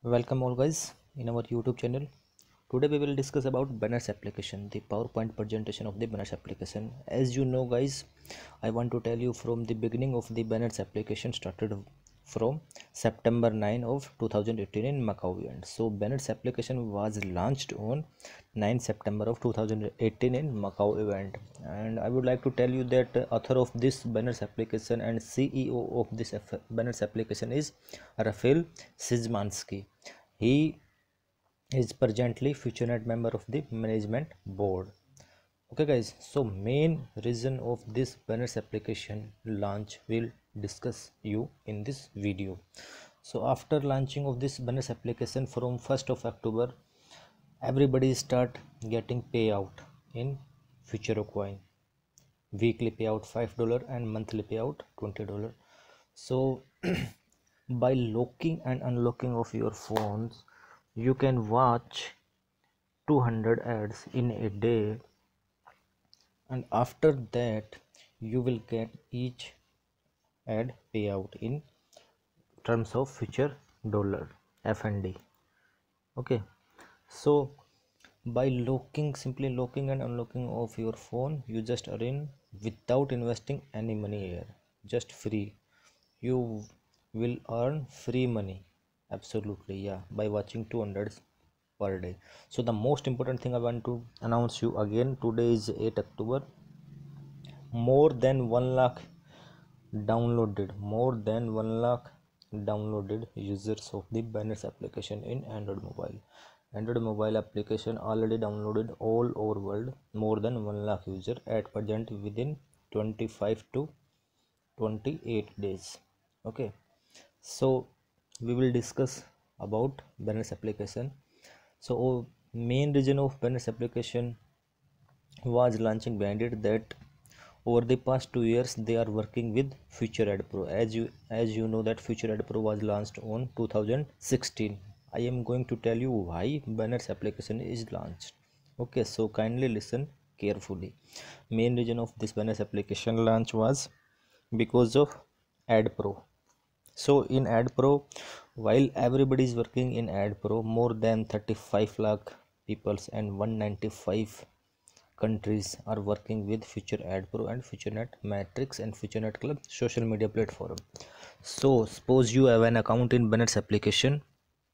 Welcome all guys in our YouTube channel. Today we will discuss about banners application, the PowerPoint presentation of the banners application. As you know guys, I want to tell you from the beginning of the banners application started from September 9 of 2018 in Macau event. So banners application was launched on 9 September of 2018 in Macau event, and I would like to tell you that author of this banners application and CEO of this banners application is Rafael Szymanski. He is presently FutureNet member of the management board. Okay guys, so main reason of this banners application launch will discuss you in this video. So after launching of this banners application from 1st of October, everybody start getting payout in Futuro coin. Weekly payout $5 and monthly payout $20. So by locking and unlocking of your phones, you can watch 200 ads in a day, and after that you will get each ad payout in terms of future dollar FND. Okay, so by simply locking and unlocking of your phone, you just earn without investing any money here, just free. You will earn free money, absolutely, yeah, by watching 200 per day. So the most important thing I want to announce you again, today is 8 October. More than 1 lakh downloaded users of the banners application in Android mobile application already downloaded all over world. More than 1 lakh user at present within 25 to 28 days. Okay, so we will discuss about banners application. So main reason of banners application was launching behind it that over the past 2 years they are working with Future Ad Pro. As you know that Future Ad Pro was launched on 2016. I am going to tell you why banners application is launched. Okay, so kindly listen carefully. Main reason of this banners application launch was because of Ad Pro. So in Ad Pro, while everybody is working in Ad Pro, more than 35 lakh peoples and 195 countries are working with Future Ad Pro and FutureNet Matrix and FutureNet Club social media platform. So suppose you have an account in banners application,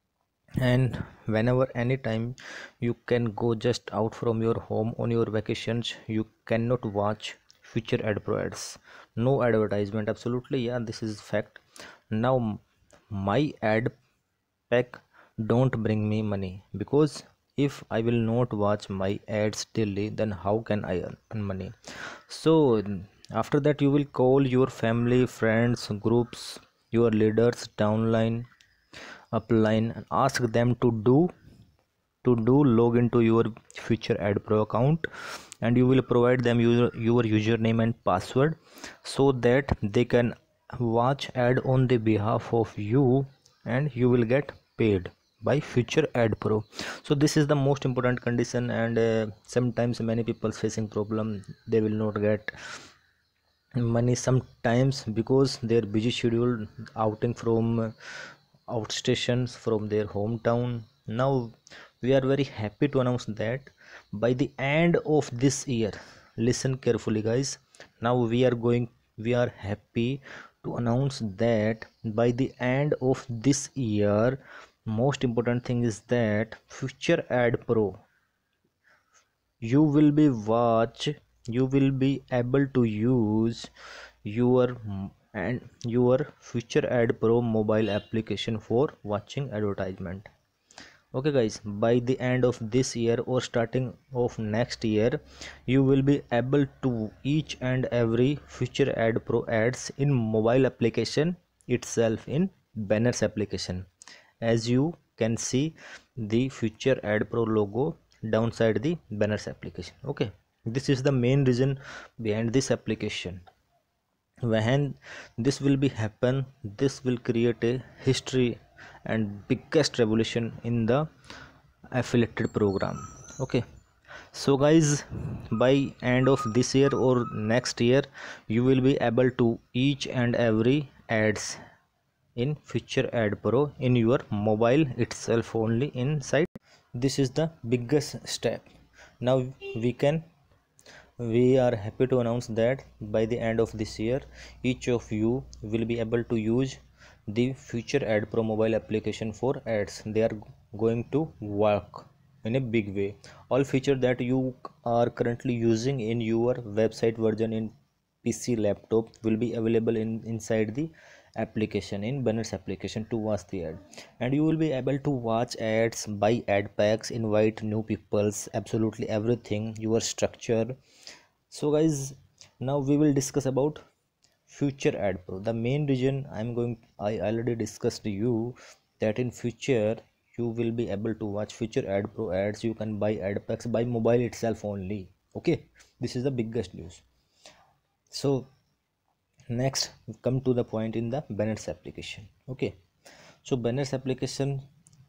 and whenever anytime you can go just out from your home on your vacations, you cannot watch Future Ad Pro ads, no advertisement, absolutely, yeah, this is fact. Now my ad pack don't bring me money, because if I will not watch my ads daily, then how can I earn money? So after that you will call your family, friends, groups, your leaders downline, upline, and ask them to do log into your Future Ad Pro account, and you will provide them your username and password so that they can watch ad on the behalf of you, and you will get paid by Future Ad Pro. So this is the most important condition, and sometimes many people facing problem, they will not get money sometimes because their busy schedule, outing from outstations from their hometown. Now we are very happy to announce that by the end of this year, listen carefully guys, now we are happy to announce that by the end of this year, most important thing is that Future Ad Pro, you will be able to use your and your Future Ad Pro mobile application for watching advertisement. Okay guys, by the end of this year or starting of next year, you will be able to each and every Future Ad Pro ads in mobile application itself in banners application. As you can see the Future Ad Pro logo downside the banners application. Okay, this is the main reason behind this application. When this will be happen, this will create a history and biggest revolution in the affiliated program. Okay, so guys, by end of this year or next year, you will be able to each and every ads in Future Ad Pro in your mobile itself only inside. This is the biggest step. Now we are happy to announce that by the end of this year each of you will be able to use the Future Ad Pro mobile application for ads. They are going to work in a big way. All features that you are currently using in your website version in PC laptop will be available inside the application, in banners application, to watch the ad. And you will be able to watch ads, buy ad packs, invite new peoples, absolutely everything, your structure. So guys, now we will discuss about Future Ad Pro. The main reason I already discussed to you that in future you will be able to watch Future Ad Pro ads. You can buy ad packs by mobile itself only. Okay, this is the biggest news. So next, come to the point in the banners application. Okay, so banners application,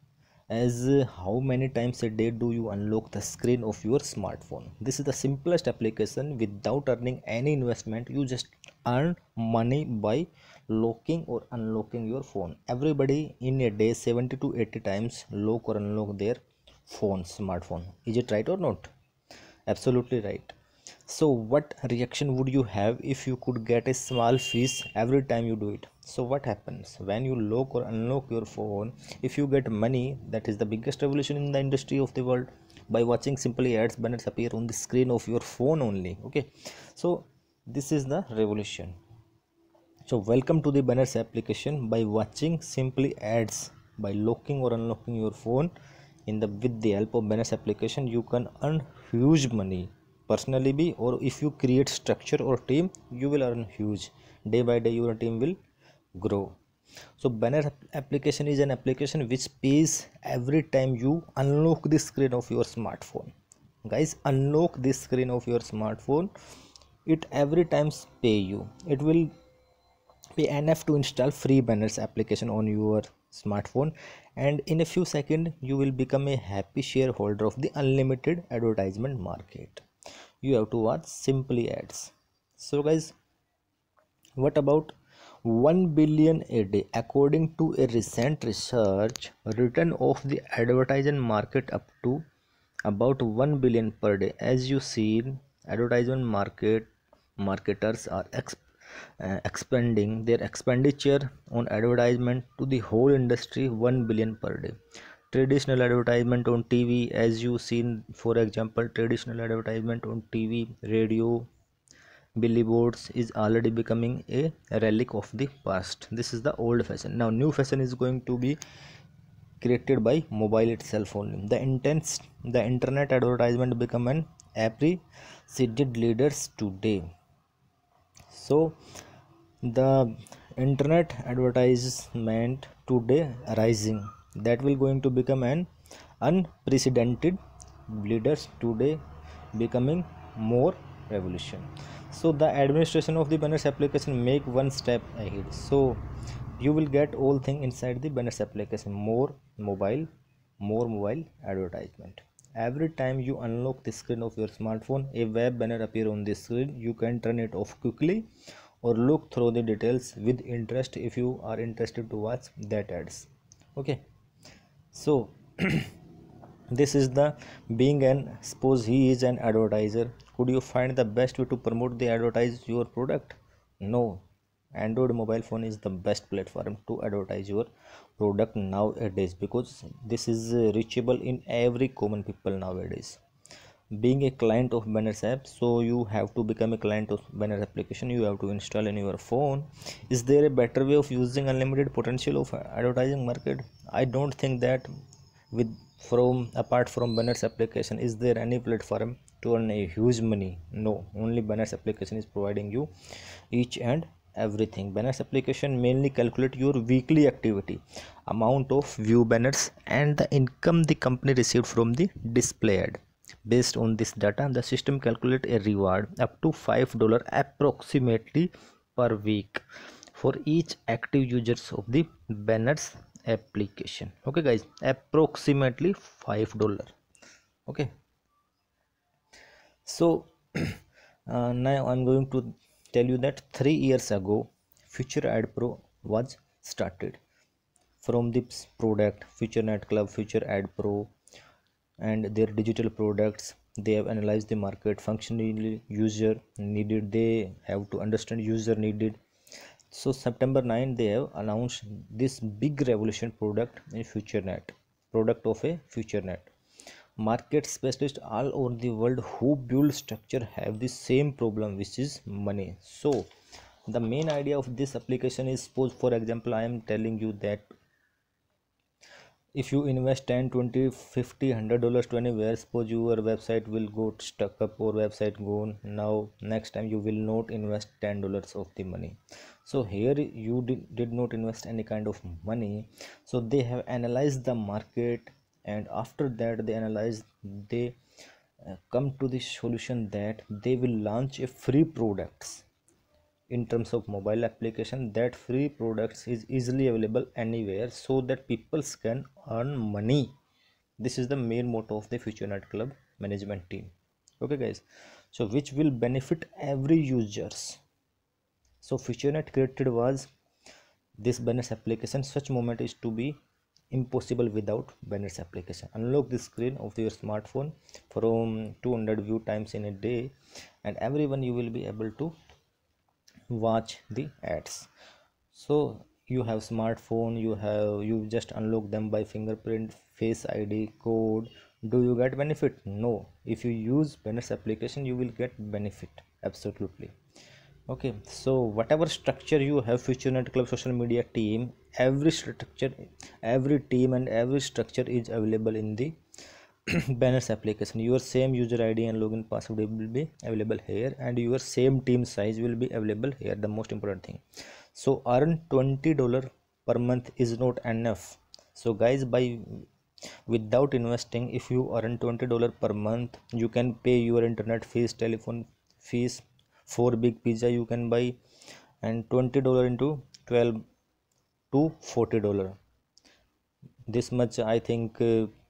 as how many times a day do you unlock the screen of your smartphone? This is the simplest application without earning any investment. You just earn money by locking or unlocking your phone. Everybody in a day 70 to 80 times lock or unlock their smartphone. Is it right or not? Absolutely right. So what reaction would you have if you could get a small fees every time you do it? So what happens when you lock or unlock your phone? If you get money, that is the biggest revolution in the industry of the world. By watching simply ads, banners appear on the screen of your phone only. Okay, so this is the revolution. So welcome to the banners application. By watching simply ads, by locking or unlocking your phone with the help of banners application, you can earn huge money personally be, or if you create structure or team, you will earn huge. Day by day your team will grow. So banner application is an application which pays every time you unlock the screen of your smartphone. Guys, unlock this screen of your smartphone, it every time pay you. It will pay enough to install free banners application on your smartphone, and in a few seconds you will become a happy shareholder of the unlimited advertisement market. You have to watch simply ads. So guys, what about 1 billion a day? According to a recent research, return of the advertising market up to about 1 billion per day. As you see, advertisement marketers are expanding their expenditure on advertisement to the whole industry 1 billion per day. Traditional advertisement on TV, as you seen, for example, traditional advertisement on TV, radio, billboards is already becoming a relic of the past. This is the old fashion. Now new fashion is going to be created by mobile itself only. The internet advertisement become an appreciated leaders today. So the internet advertisement today rising, that will going to become an unprecedented leaders today, becoming more revolution. So the administration of the banners application make one step ahead. So you will get all thing inside the banners application. More mobile advertisement. Every time you unlock the screen of your smartphone, a web banner appear on the screen. You can turn it off quickly or look through the details with interest if you are interested to watch that ads. Okay, so this is the being an, suppose he is an advertiser, could you find the best way to promote the advertise your product? No, Android mobile phone is the best platform to advertise your product nowadays, because this is reachable in every common people nowadays. Being a client of banners app, so you have to become a client of banner application, you have to install in your phone. Is there a better way of using unlimited potential of advertising market? I don't think that with from apart from banners application is there any platform to earn a huge money. No, only banners application is providing you each and everything. Banners application mainly calculate your weekly activity, amount of view banners, and the income the company received from the display ad. Based on this data, the system calculate a reward up to $5 approximately per week for each active users of the banners application. Okay guys, approximately $5. Okay, so now I'm going to tell you that 3 years ago Future Ad Pro was started. From the product, FutureNet Club, Future Ad Pro, and their digital products, they have analyzed the market functionally, user needed, they have to understand user needed. So September 9 they have announced this big revolution product in FutureNet, product of a FutureNet. Market specialists all over the world who build structure have the same problem, which is money. So the main idea of this application is, suppose for example I am telling you that if you invest 10, 20, 50, $100 to anywhere, suppose your website will go stuck up or website gone. Now next time you will not invest $10 of the money. So here you did not invest any kind of money. So they have analyzed the market, and after that they come to the solution that they will launch a free products in terms of mobile application. That free products is easily available anywhere so that people can earn money. This is the main motto of the FutureNet Club management team. Okay guys, so which will benefit every users. So FutureNet created was this banners application. Such moment is to be impossible without banners application. Unlock the screen of your smartphone from 200 view times in a day, and everyone you will be able to watch the ads. So you have smartphone, you just unlock them by fingerprint, face ID, code. Do you get benefit? No. If you use banners application you will get benefit, absolutely. Okay, so whatever structure you have, FutureNet Club social media team, every structure, every team and every structure is available in the banners application. Your same user ID and login password will be available here, and your same team size will be available here, the most important thing. So earn $20 per month is not enough. So guys, by without investing, if you earn $20 per month, you can pay your internet fees, telephone fees, 4 big pizza you can buy, and $20 into 12 to $40. This much I think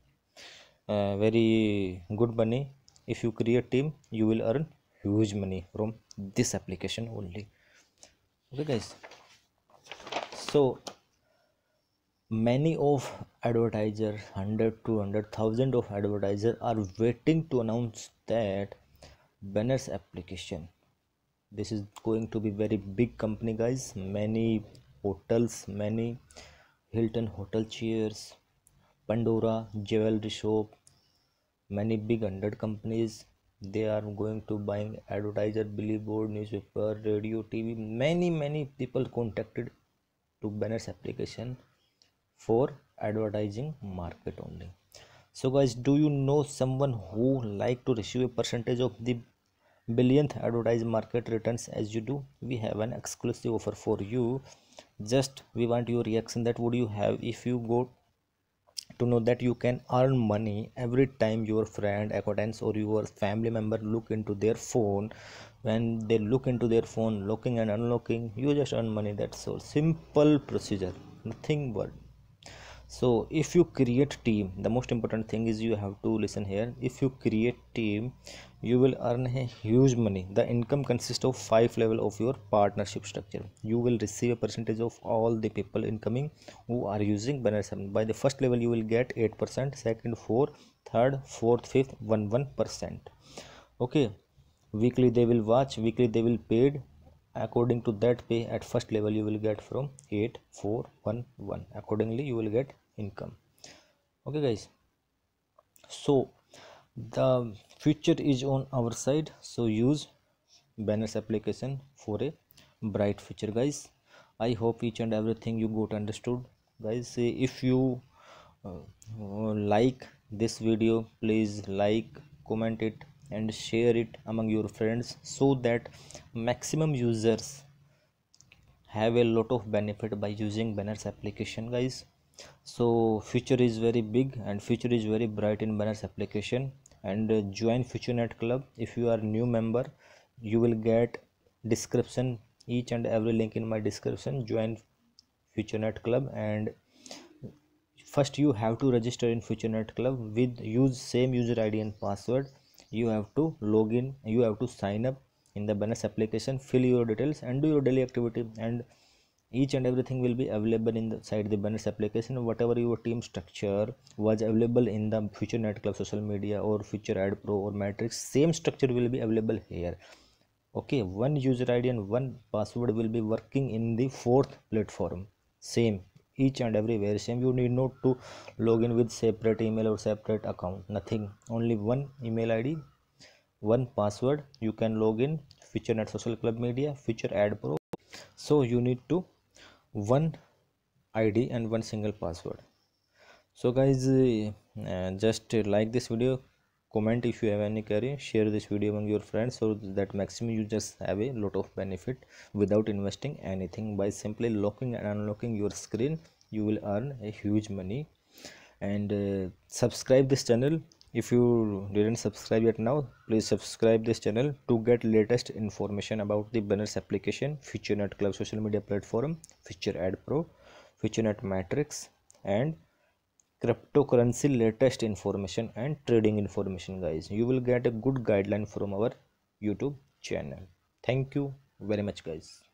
very good money. If you create team you will earn huge money from this application only. Okay guys, so many of advertiser, 100 to 100,000 of advertisers are waiting to announce that banners application. This is going to be very big company guys. Many hotels, many Hilton hotel chairs, Pandora jewelry shop, many big 100 companies, they are going to buying advertiser, billboard, newspaper, radio, TV. Many people contacted to banners application for advertising market only. So guys, do you know someone who like to receive a percentage of the billionth advertise market returns as you do? We have an exclusive offer for you. Just we want your reaction, that would you have if you go to know that you can earn money every time your friend, acquaintance or your family member look into their phone. When they look into their phone, locking and unlocking, you just earn money. That's so simple procedure, nothing but. So if you create team, the most important thing is you have to listen here. If you create team, you will earn a huge money. The income consists of 5 level of your partnership structure. You will receive a percentage of all the people incoming who are using banners. By the first level you will get 8%, second 4, third, fourth, fifth 1%. Okay, weekly they will watch, weekly they will paid. According to that pay, at first level you will get from 8411. Accordingly you will get income. Okay guys, so the future is on our side. So use banners application for a bright future guys. I hope each and everything you got understood guys. If you like this video, please like, comment it and share it among your friends, so that maximum users have a lot of benefit by using banners application guys. So future is very big and future is very bright in banners application. And join FutureNet Club. If you are new member, you will get description, each and every link in my description. Join FutureNet Club, and first you have to register in FutureNet Club with use same user ID and password. You have to log in, you have to sign up in the banners application, fill your details and do your daily activity, and Each and everything will be available inside the banners application. Whatever your team structure was available in the Future Net Club social media or Future Ad Pro or Matrix, same structure will be available here. Okay, one user ID and one password will be working in the fourth platform. Same, each and everywhere same. You need not to log in with separate email or separate account, nothing. Only one email ID, one password. You can log in Future Net Social Club Media, Future Ad Pro. So you need to one ID and one single password. So guys, just like this video, comment if you have any query, share this video among your friends, so that maximum you just have a lot of benefit without investing anything. By simply locking and unlocking your screen, you will earn a huge money. And subscribe this channel. If you didn't subscribe yet now, please subscribe this channel to get latest information about the banners application, Future Net Club social media platform, Future Ad Pro, Future Net Matrix, and cryptocurrency latest information and trading information. Guys, you will get a good guideline from our YouTube channel. Thank you very much, guys.